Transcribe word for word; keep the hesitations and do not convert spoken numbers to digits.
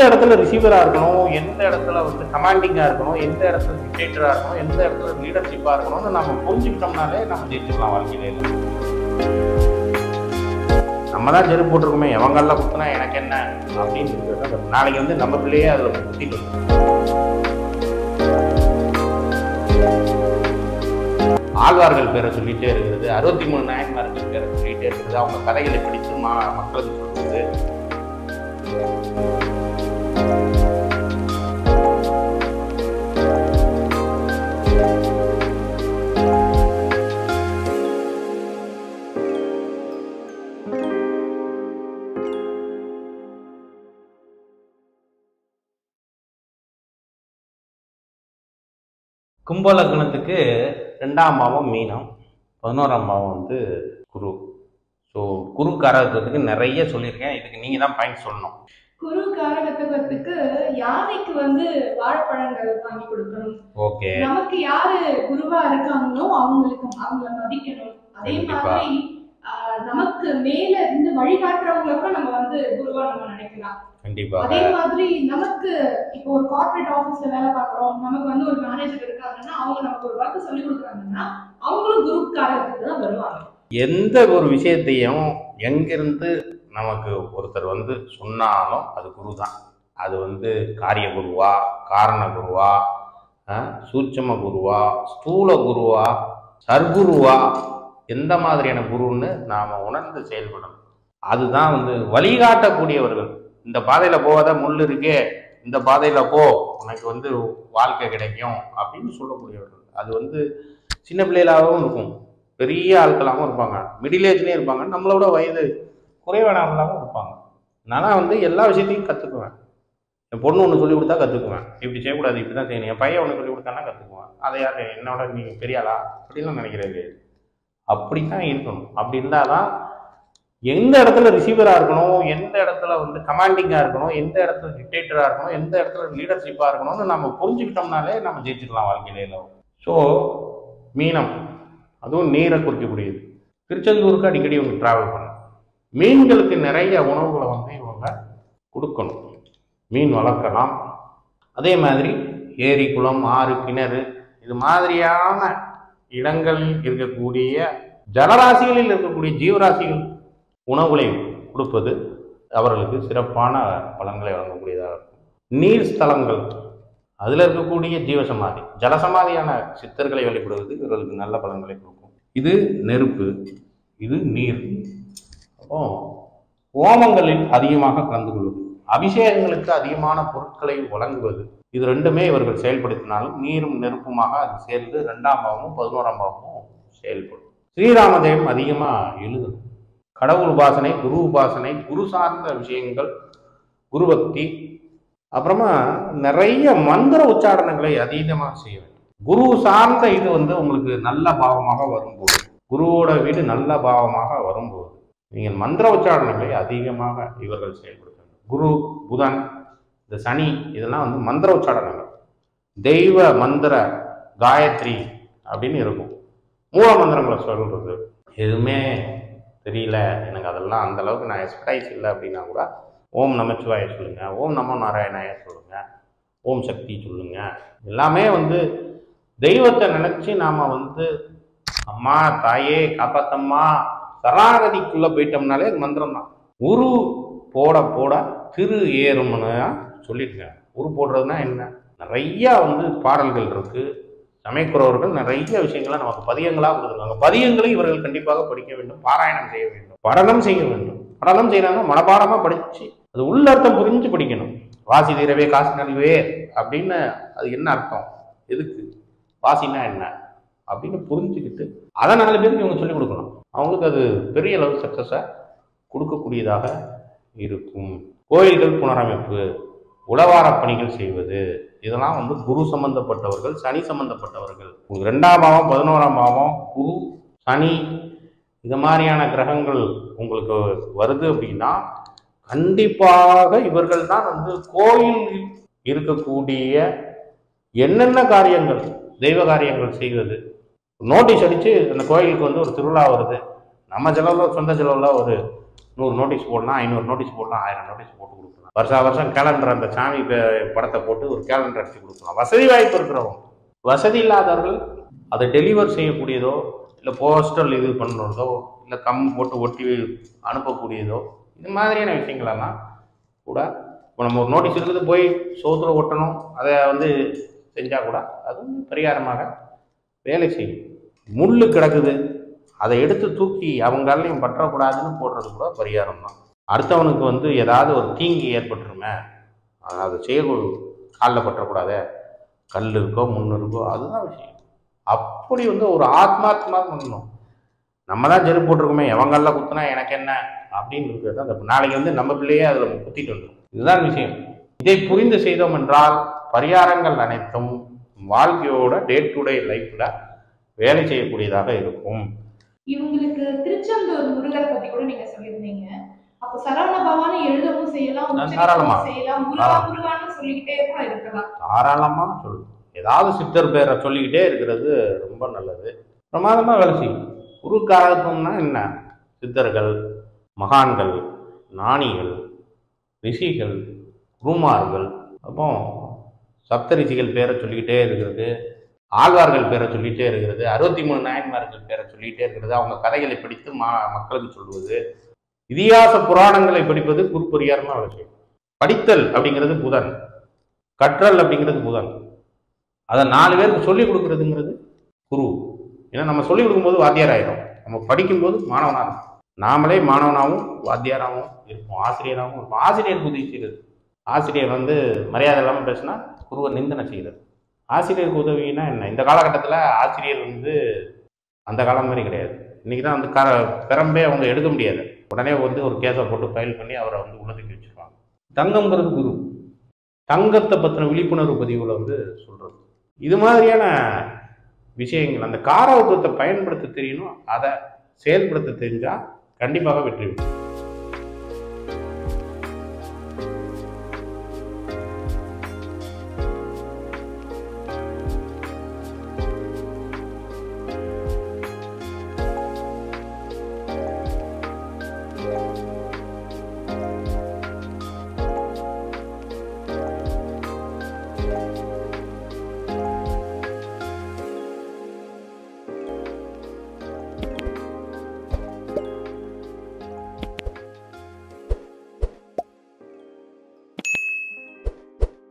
இடத்துல ரிசீவரா இருக்கணும், எந்த இடத்துல வந்து கமாண்டிங்கா இருக்கணும், எந்த இடத்துல டிக்டேட்டரா இருக்கணும், எந்த இடத்துல லீடர்ஷிப்பா இருக்கணும்னு நம்ம புரிஞ்சுக்கிட்டோம்னாலே நம்ம ஜெயிச்சுக்கலாம் வாழ்க்கையில. நம்ம தான் செருப்பு போட்டிருக்கோமே, எவங்கெல்லாம் குத்துனா எனக்கு என்ன அப்படின்னு நாளைக்கு வந்து நம்ம பிள்ளையே அதுல குத்திட்டு ஆழ்வார்கள் பேரை சொல்லிட்டே இருக்கிறது, அறுபத்தி மூணு நாயன்மார்கள் பேரை சொல்லிட்டே இருக்கிறது, அவங்க கதைகளை பிடித்து மா மக்களுக்கு சொல்றது. கும்ப லக்னத்துக்கு ரெண்டாம் பாவம் மீனம், பதினோராம் பாவம் வந்து குரு. ஸோ குரு காரகத்துக்கு நிறைய சொல்லியிருக்கேன், இதுக்கு நீங்க தான் பாயிண்ட் சொல்லணும். குரு காரகத்துவத்துக்கு யானைக்கு வந்து வாழைப்பழங்கள் வாங்கி கொடுக்கணும். ஓகே, நமக்கு யாரு குருவா இருக்காங்களோ அவங்களுக்கு அவங்கள மதிக்கணும். அதே மாதிரி நமக்கு மேல இருந்து வழிகாட்டுறவங்களை கூட நம்ம வந்து குருவா நம்ம நினைக்கலாம். கண்டிப்பா. அதே மாதிரி நமக்கு இப்போ ஒரு கார்ப்பரேட் ஆபீஸ்ல வேலை பார்க்குறோம், நமக்கு வந்து ஒரு மேனேஜர் இருக்காங்கன்னா அவங்க நமக்கு ஒரு ஒர்க் சொல்லி கொடுக்குறாங்கன்னா அவங்களும் குரு காரகத்துக்கு தான் வருவாங்க. எந்த ஒரு விஷயத்தையும் எங்கிருந்து நமக்கு ஒருத்தர் வந்து சொன்னாலும் அது குரு தான். அது வந்து காரிய குருவா, காரண குருவா, சூட்சம குருவா, ஸ்தூல குருவா, சர்க்குருவா, எந்த மாதிரியான குருன்னு நாம உணர்ந்து செயல்படணும். அதுதான் வந்து வழிகாட்டக்கூடியவர்கள். இந்த பாதையில போகாத முள் இருக்கே, இந்த பாதையில போ, உனக்கு வந்து வாழ்க்கை கிடைக்கும் அப்படின்னு சொல்லக்கூடியவர்கள். அது வந்து சின்ன பிள்ளைகளாகவும் இருக்கும், பெரிய ஆட்களாகவும் இருப்பாங்க, மிடில் ஏஜ்லேயும் இருப்பாங்க, நம்மளோட வயது குறைவானவர்களாகவும் இருப்பாங்க. நான் வந்து எல்லா விஷயத்தையும் கற்றுக்குவேன். என் பொண்ணு ஒன்று சொல்லி கொடுத்தா கற்றுக்குவேன், இப்படி செய்யக்கூடாது, இப்படி தான் செய்யணும். என் பையன் ஒன்று சொல்லி கொடுத்தானா கற்றுக்குவேன். அதை யார் என்னோட நீ பெரியாளா அப்படின்லாம் நினைக்கிறது. அப்படித்தான் இருக்கணும். அப்படி இருந்தால் தான் எந்த இடத்துல ரிசீவராக இருக்கணும், எந்த இடத்துல வந்து கமாண்டிங்காக இருக்கணும், எந்த இடத்துல டிக்டேட்டராக இருக்கணும், எந்த இடத்துல லீடர்ஷிப்பாக இருக்கணும்னு நம்ம புரிஞ்சுக்கிட்டோம்னாலே நம்ம ஜெயிச்சிடலாம் வாழ்க்கையில. ஸோ மீனம் அதுவும் நீரை குறிக்கக்கூடியது. திருச்செந்தூருக்கு அடிக்கடி இவங்க டிராவல் பண்ணணும். மீன்களுக்கு நிறைய உணவுகளை வந்து இவங்க கொடுக்கணும். மீன் வளர்க்கலாம். அதே மாதிரி ஏரி, குளம், ஆறு, கிணறு இது மாதிரியான இடங்களில் இருக்கக்கூடிய ஜலராசிகளில் இருக்கக்கூடிய ஜீவராசிகள் உணவுகளை கொடுப்பது அவர்களுக்கு சிறப்பான பலன்களை வழங்கக்கூடியதாக இருக்கும். நீர் ஸ்தலங்கள், அதில் இருக்கக்கூடிய ஜீவசமாதி, ஜலசமாதியான சித்தர்களை வழிபடுவது இவர்களுக்கு நல்ல பலன்களை கொடுக்கும். இது நெருப்பு, இது நீர். அப்போ ஹோமங்களில் அதிகமாக கலந்து கொள்வது, அபிஷேகங்களுக்கு அதிகமான பொருட்களை வழங்குவது, இது ரெண்டுமே இவர்கள் செயல்படுத்தினாலும் நீரும் நெருப்புமாக அது சேர்ந்து ரெண்டாம் பாவமும் பதினோராம் பாவமும் செயல்படும். ஸ்ரீராமதேவம் அதிகமாக எழுதணும். கடவுள் உபாசனை, குரு உபாசனை, குரு சார்ந்த விஷயங்கள், குரு பக்தி, அப்புறமா நிறைய மந்திர உச்சாரணங்களை அதீதமாக செய்ய வேண்டும். குரு சார்ந்த இது வந்து உங்களுக்கு நல்ல பாவமாக வரும்போது, குருவோட வீடு நல்ல பாவமாக வரும்போது நீங்கள் மந்திர உச்சாரணங்களை அதிகமாக இவர்கள் செயல்படுத்தணும். குரு, புதன், இந்த சனி இதெல்லாம் வந்து மந்திர உச்சாரணங்கள். தெய்வ மந்திர காயத்ரி அப்படின்னு இருக்கும். மூல மந்திரங்களை சொல்றது எதுவுமே தெரியல எனக்கு, அதெல்லாம் அந்த அளவுக்கு நான் எக்ஸ்பர்டைஸ் இல்லை அப்படின்னா கூட ஓம் நமச்சிவாய சொல்லுங்க, ஓம் நமோ நாராயணாய சொல்லுங்க, ஓம் சக்தி சொல்லுங்க. எல்லாமே வந்து தெய்வத்தை நினைச்சு நாம வந்து அம்மா தாயே காப்பாத்தம்மா சரணாகதிக்குள்ள போயிட்டோம்னாலே அது மந்திரம் தான். உரு போட போட திரு ஏறும்னு சொல்லியிருக்கேன். உரு போடுறதுனா என்ன? நிறைய வந்து பாடல்கள் இருக்கு. சமயக்குறவர்கள் நிறைய விஷயங்களை நமக்கு பதியங்களாக கொடுத்துருக்காங்க. பதியங்களை இவர்கள் கண்டிப்பாக படிக்க வேண்டும், பாராயணம் செய்ய வேண்டும், படனம் செய்ய வேண்டும். படனம் செய்யறாங்கன்னா மனப்பாடமா படிச்சு அது உள்ளர்த்தம் புரிஞ்சு படிக்கணும். வாசி தீரவே காசு நல்வே அப்படின்னு அது என்ன அர்த்தம், எதுக்கு, வாசினா என்ன அப்படின்னு புரிஞ்சுக்கிட்டு அதை நாலு பேருக்கு இவங்க சொல்லிக் கொடுக்கணும். அவங்களுக்கு அது பெரிய அளவு சக்சஸை கொடுக்கக்கூடியதாக இருக்கும். கோயில்கள் புனரமைப்பு, உளவார பணிகள் செய்வது, இதெல்லாம் வந்து குரு சம்பந்தப்பட்டவர்கள், சனி சம்பந்தப்பட்டவர்கள். உங்களுக்கு ரெண்டாம் பாவம், பதினோராம் பாவம், குரு, சனி இது மாதிரியான கிரகங்கள் உங்களுக்கு வருது அப்படின்னா கண்டிப்பாக இவர்கள் தான் வந்து கோயிலில் இருக்கக்கூடிய என்னென்ன காரியங்கள், தெய்வ காரியங்கள் செய்வது. நோட்டீஸ் அடித்து அந்த கோயிலுக்கு வந்து ஒரு திருவிழா வருது, நம்ம செலவில் சொந்த செலவில் ஒரு நூறு நோட்டீஸ் போடலாம், ஐநூறு நோட்டீஸ் போடலாம், ஆயிரம் நோட்டீஸ் போட்டு கொடுக்கலாம். வருஷா வருஷம் கேலண்டர் அந்த சாமி படத்தை போட்டு ஒரு கேலண்டர் அடிச்சு கொடுக்கலாம். வசதி வாய்ப்பு இருக்கிறவங்க. வசதி இல்லாதவர்கள் அதை டெலிவர் செய்யக்கூடியதோ இல்லை போஸ்டல் இது பண்ணுறதோ இல்லை கம் போட்டு ஒட்டி அனுப்பக்கூடியதோ இது மாதிரியான விஷயங்களெல்லாம் கூட இப்போ நம்ம ஒரு நோட்டீஸ் இருக்குது போய் சோத்துல ஒட்டணும், அதை வந்து செஞ்சால் கூட அதுவும் பரிகாரமாக வேலை செய்யும். முள் கிடக்குது, அதை எடுத்து தூக்கி அவங்களையும் பற்றக்கூடாதுன்னு போடுறது கூட பரிகாரம் தான். அடுத்தவனுக்கு வந்து ஏதாவது ஒரு தீங்கு ஏற்பட்டுருமே, அதை செய்ய காலில் பற்றக்கூடாது, கல் இருக்கோ முள் இருக்கோ, அதுதான் விஷயம். அப்படி வந்து ஒரு ஆத்மாத்மா பண்ணணும். நம்ம தான் செருப்பு போட்டிருக்கோமே, எவங்கெல்லாம் குத்துனா எனக்கு என்ன அப்படின்னு இருக்கிறது தான் அந்த நாளைக்கு வந்து நம்ம பிள்ளையே அதில் குத்திட்டு வந்துடும். இதுதான் விஷயம். இதை புரிந்து செய்தோம் என்றால் பரிகாரங்கள் அனைத்தும் வாழ்க்கையோட டே டு டே லைஃப்ல வேலை செய்யக்கூடியதாக இருக்கும். இவங்களுக்கு திருச்செந்தூர் முருகரை பத்தி கூட நீங்க சொல்லியிருந்தீங்க. அப்ப சரவண பவானி எழுதவும் செய்யலாம், தாராளமா செய்யலாம், முருகா முருகான்னு சொல்லிக்கிட்டே கூட இருக்கலாம். தாராளமா சொல்லு. ஏதாவது சித்தர் பேரை சொல்லிக்கிட்டே இருக்கிறது ரொம்ப நல்லது, பிரமாதமா வேலை செய்யும். குரு காரகத்துவம்னா என்ன? சித்தர்கள், மகான்கள், ஞானிகள், ரிஷிகள், குருமார்கள், அப்போ சப்த ரிஷிகள் பேரை சொல்லிக்கிட்டே இருக்கிறது, ஆழ்வார்கள் பேரை சொல்லிகிட்டே இருக்கிறது, அறுபத்தி மூணு நாயன்மார்கள் பேரை சொல்லிகிட்டே இருக்கிறது, அவங்க கதைகளை படித்து மா மக்களுக்கு சொல்லுவது, இதிகாச புராணங்களை படிப்பது குரு பரிகாரமாக விஷயம். படித்தல் அப்படிங்கிறது புதன், கற்றல் அப்படிங்கிறது புதன், அதை நாலு பேருக்கு சொல்லிக் கொடுக்குறதுங்கிறது குரு. ஏன்னா நம்ம சொல்லிக் கொடுக்கும்போது வாத்தியார் ஆயிடும், நம்ம படிக்கும்போது மாணவனாக இருக்கும். நாமளே மாணவனாகவும் வாத்தியாராகவும் இருப்போம், ஆசிரியராகவும் இருப்போம். ஆசிரியர் உதவி செய்கிறது. ஆசிரியர் வந்து மரியாதை இல்லாமல் பேசினா குருவை நிந்தனை செய்கிறது. ஆசிரியருக்கு உதவினா என்ன? இந்த காலகட்டத்தில் ஆசிரியர் வந்து அந்த காலம் மாதிரி கிடையாது. இன்றைக்கி தான் வந்து க பெரம்பே அவங்க எடுக்க முடியாது, உடனே வந்து ஒரு கேஸை போட்டு ஃபைல் பண்ணி அவரை வந்து உள்ளதுக்கு வச்சுருவாங்க. தங்கம்ங்கிறது குரு. தங்கத்தை பற்றின விழிப்புணர்வு பதிவுகளை வந்து சொல்கிறது. இது மாதிரியான விஷயங்கள் அந்த காரகத்துவத்தை பயன்படுத்த தெரியணும். அதை செயல்படுத்த தெரிஞ்சால் கண்டிப்பாக வெற்றி பெறும்.